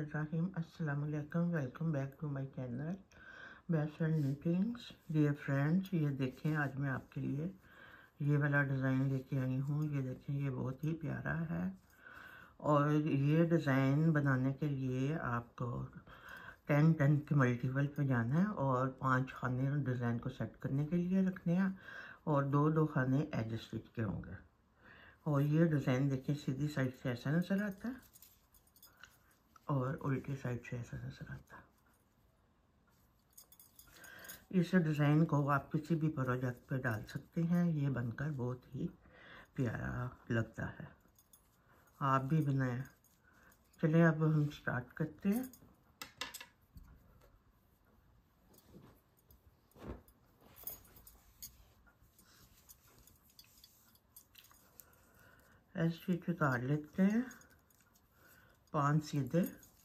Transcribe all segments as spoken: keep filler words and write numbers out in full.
बिस्मिल्लाहिर्रहमानिर्रहीम। अस्सलाम वालेकुम। Welcome back to my channel best friend नीटिंग्स। डियर फ्रेंड्स, ये देखें आज मैं आपके लिए ये वाला डिज़ाइन लेके आई हूँ। ये देखें, ये बहुत ही प्यारा है और ये डिज़ाइन बनाने के लिए आपको टेन टेन के मल्टीपल पे जाना है और पांच खाने डिज़ाइन को सेट करने के लिए रखने हैं और दो दो खाने एज स्टिच के होंगे। और ये डिज़ाइन देखिए, सीधी साइड से ऐसा नज़र आता है और उल्टी साइड से ऐसा नज़र आता है। इस डिज़ाइन को आप किसी भी प्रोजेक्ट पे डाल सकते हैं। ये बनकर बहुत ही प्यारा लगता है, आप भी बनाएं। चलिए अब हम स्टार्ट करते हैं। ऐसे उतार लेते हैं पांच सीधे,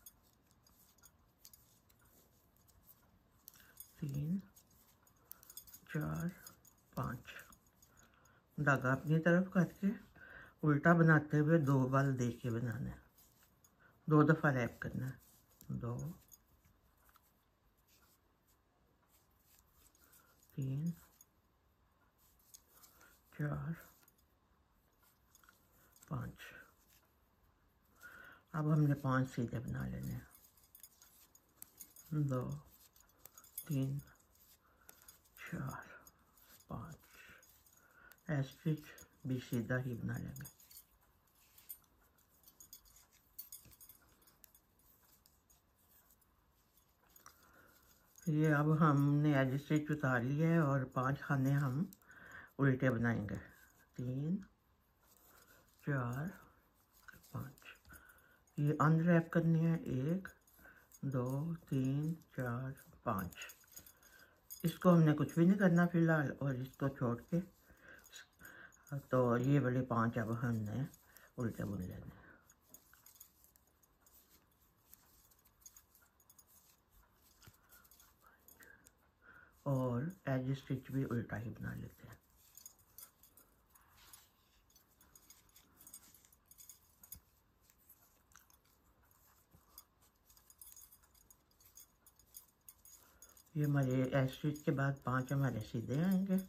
तीन चार पाँच, धागा अपनी तरफ करके उल्टा बनाते हुए दो बाल दे के बनाना है, दो दफ़ा रैप करना है। दो, तीन, चार, पाँच। अब हमने पांच सीधे बना लेने हैं। दो, तीन, चार, पाँच। स्टिच भी सीधा ही बना लेंगे। ये अब हमने एज स्टिच उतार लिया है और पांच खाने हम उल्टे बनाएंगे। तीन, चार, पाँच। ये अनरैप करनी है। एक, दो, तीन, चार, पाँच। इसको हमने कुछ भी नहीं करना फिलहाल, और इसको छोड़ के तो ये वाले पांच अब हमने उल्टे बुन लेने। और एज स्टिच भी उल्टा ही बना लेते हैं। ये हमारे एज स्टिच के बाद पांच हमारे सीधे आएंगे।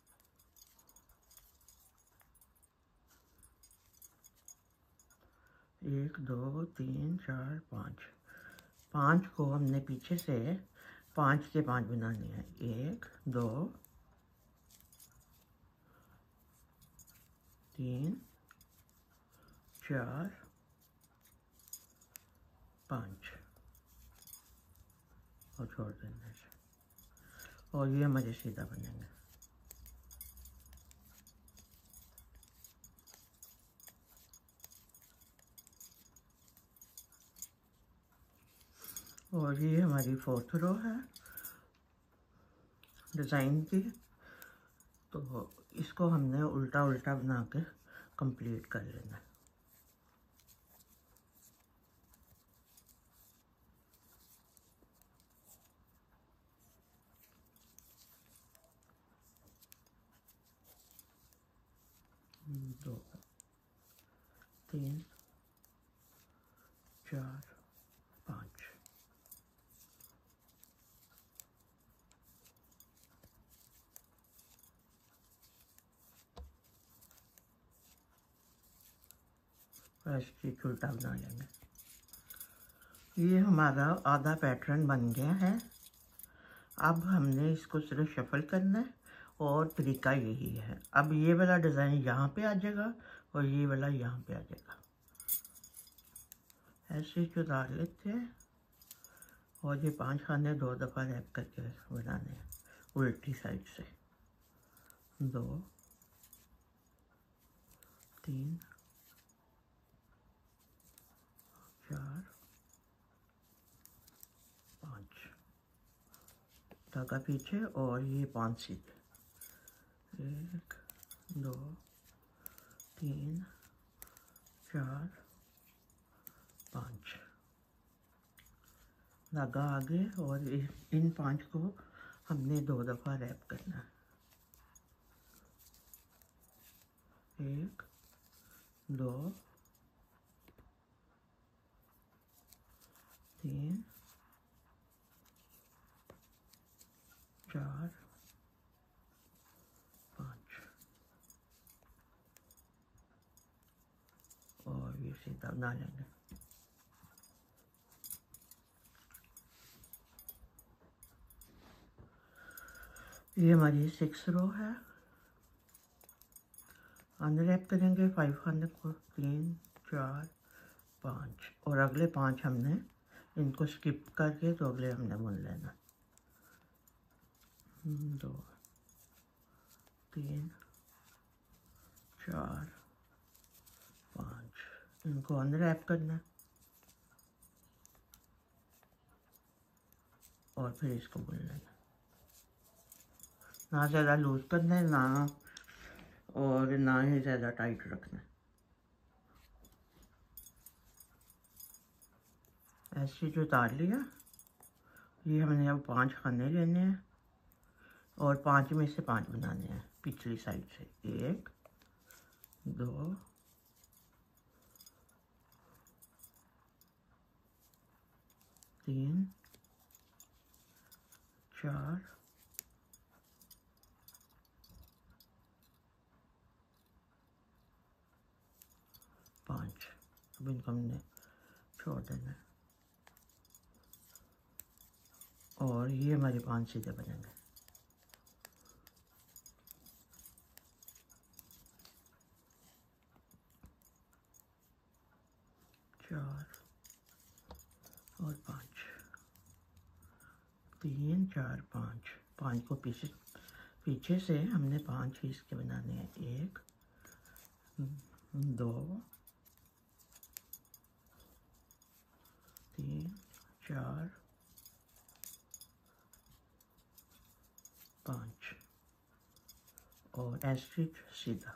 एक, दो, तीन, चार, पाँच। पाँच को हमने पीछे से पाँच के पाँच बनाने हैं। एक, दो, तीन, चार, पाँच और छोड़ देंगे। और ये हमारे सीधा बनेंगे। और ये हमारी फोर्थ रो है डिज़ाइन की, तो इसको हमने उल्टा उल्टा बना के कंप्लीट कर लेना है। दो, तीन, चार, पाँच। स्टिच उल्टा बना लेंगे। ये हमारा आधा पैटर्न बन गया है। अब हमने इसको सिर्फ शफल करना है और तरीका यही है। अब ये वाला डिज़ाइन यहाँ पे आ जाएगा और ये वाला यहाँ पे आ जाएगा। ऐसे उतार लेते हैं और ये पांच खाने दो दफ़ा रैप करके बनाने हैं उल्टी साइड से। दो, तीन, चार, पाँच, धागा पीछे और ये पांच सीधे। एक, दो, तीन, चार, पाँच, धागा आगे और इन पांच को हमने दो दफ़ा रैप करना है। एक, दो, तीन, चार, पाँच और ये सीधा बना लेंगे। ये हमारी सिक्स रो है। अनरैप करेंगे फाइव खाने को, तीन, चार, पाँच और अगले पाँच हमने इनको स्किप करके तो अगले हमने बुन लेना। दो, तीन, चार, पाँच, इनको अनरैप करना और फिर इसको बुन लेना। ना ज़्यादा लूज करना है ना और ना ही ज़्यादा टाइट रखना है। ऐसे जो उतार लिया, ये हमने अब पांच खाने लेने हैं और पांच में से पांच बनाने हैं पिछली साइड से। एक, दो, तीन, चार, पाँच। अब इनको हमने छोड़ देना है और ये हमारे पांच सीधे बनेंगे। चार और पाँच, तीन, चार, पाँच। पाँच को पीछे पीछे से हमने पांच ही इसके बनाने हैं। एक, दो, तीन, चार, पाँच और एस्ट्रिक सीधा।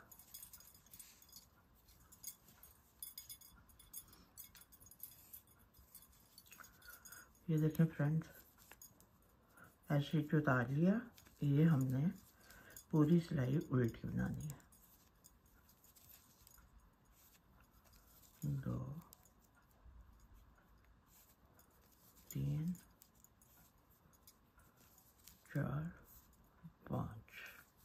ये देखें फ्रेंड्स, एस्ट्रिक उतार लिया। ये हमने पूरी सिलाई उल्टी बनानी है। दो, तीन, चार, पाँच।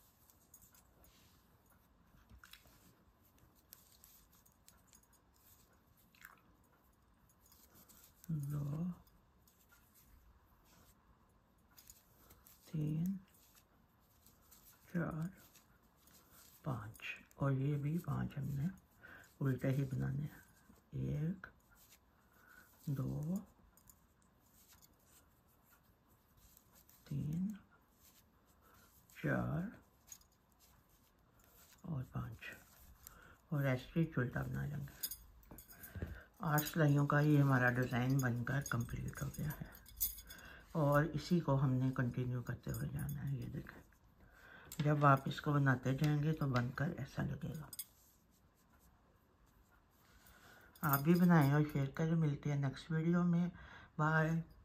दो, तीन, चार, पाँच और ये भी पांच हमने उल्टे ही बनाने हैं। एक, दो, तीन, चार और पाँच और एस्ट्रिक उल्टा बना लेंगे। आठ सिलाइयों का ये हमारा डिज़ाइन बनकर कंप्लीट हो गया है और इसी को हमने कंटिन्यू करते हुए जाना है। ये देखें, जब आप इसको बनाते जाएंगे तो बनकर ऐसा लगेगा। आप भी बनाएं और शेयर करें। मिलते हैं नेक्स्ट वीडियो में। बाय।